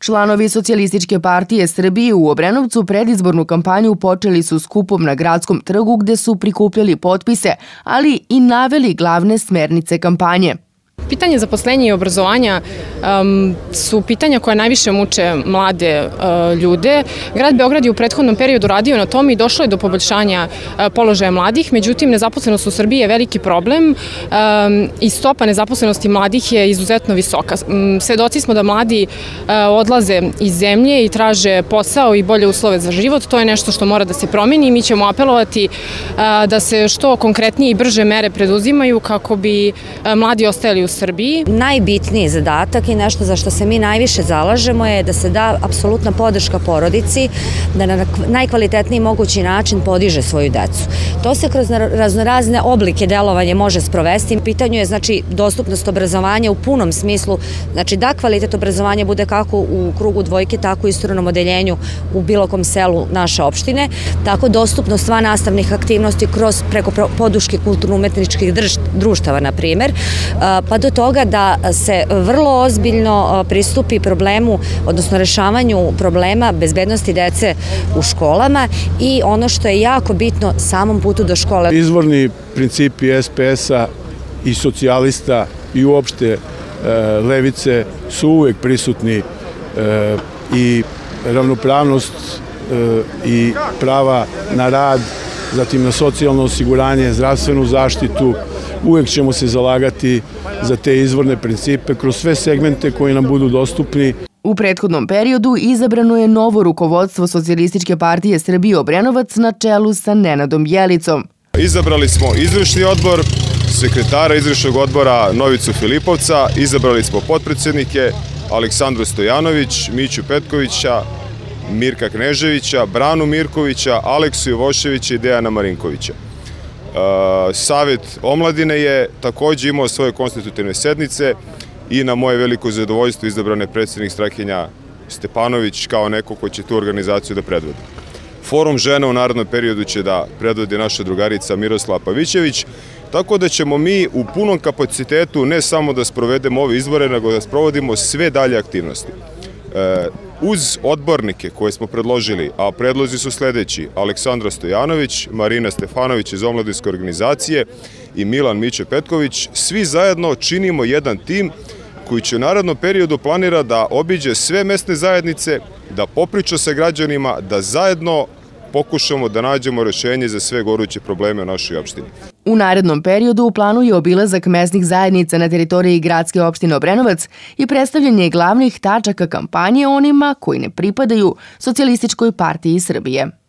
Članovi Socijalističke partije Srbije u Obrenovcu predizbornu kampanju počeli su skupom na Gradskom trgu gde su prikupljali potpise, ali i naveli glavne smernice kampanje. Pitanje zaposlenja i obrazovanja su pitanja koja najviše muče mlade ljude. Grad Beograd je u prethodnom periodu radio na tome i došlo je do poboljšanja položaja mladih, međutim nezaposlenost u Srbiji je veliki problem i stopa nezaposlenosti mladih je izuzetno visoka. Svedoci smo da mladi odlaze iz zemlje i traže posao i bolje uslove za život. To je nešto što mora da se promeni i mi ćemo apelovati da se što konkretnije i brže mere preduzimaju kako bi mladi ostajali u Srbiji. Najbitniji zadatak i nešto za što se mi najviše zalažemo je da se da apsolutna podrška porodici, da na najkvalitetniji mogući način podiže svoju decu. To se kroz raznorazne oblike delovanja može sprovesti. Pitanju je znači dostupnost obrazovanja u punom smislu, znači da kvalitet obrazovanja bude kako u krugu dvojke, tako i u isturenom odeljenju u bilo kom selu naše opštine, tako dostupnost vannastavnih aktivnosti preko podrške kulturno-umetničkih društava, na primjer, pa do toga da se vrlo ozbiljno pristupi problemu, odnosno rešavanju problema bezbednosti dece u školama i ono što je jako bitno, samom putu do škole. Izvorni principi SPS-a i socijalista i uopšte levice su uvek prisutni i ravnopravnost i prava na rad, zatim na socijalno osiguranje, zdravstvenu zaštitu. Uvek ćemo se zalagati za te izvorne principe kroz sve segmente koji nam budu dostupni. U prethodnom periodu izabrano je novo rukovodstvo Socijalističke partije Srbije Obrenovac na čelu sa Nenadom Bjelicom. Izabrali smo izvršni odbor, sekretara izvršnog odbora Novicu Filipovca, izabrali smo potpredsednike Aleksandru Stojanović, Miću Petkovića, Mirka Kneževića, Branu Mirkovića, Aleksu Jovoševića i Dejana Marinkovića. Savet omladine je takođe imao svoje konstitutivne sednice i na moje veliko zadovoljstvo izabran je predsednik Strahinja Stepanović kao neko ko će tu organizaciju da predvodi. Forum žena u narednom periodu će da predvodi naša drugarica Miroslava Pavićević, tako da ćemo mi u punom kapacitetu ne samo da sprovedemo ove izbore, nego da sprovodimo sve dalje aktivnosti. Uz odbornike koje smo predložili, a predlozi su sledeći: Aleksandra Stojanović, Marina Stefanović iz omladinske organizacije i Milan Miće Petković, svi zajedno činimo jedan tim koji će u narednom periodu planira da obiđe sve mesne zajednice, da popriča sa građanima, da zajedno pokušamo da nađemo rešenje za sve goruće probleme u našoj opštini. U narednom periodu u planu je obilazak mesnih zajednica na teritoriji gradske opštine Obrenovac i predstavljanje glavnih tačaka kampanje onima koji ne pripadaju Socijalističkoj partiji Srbije.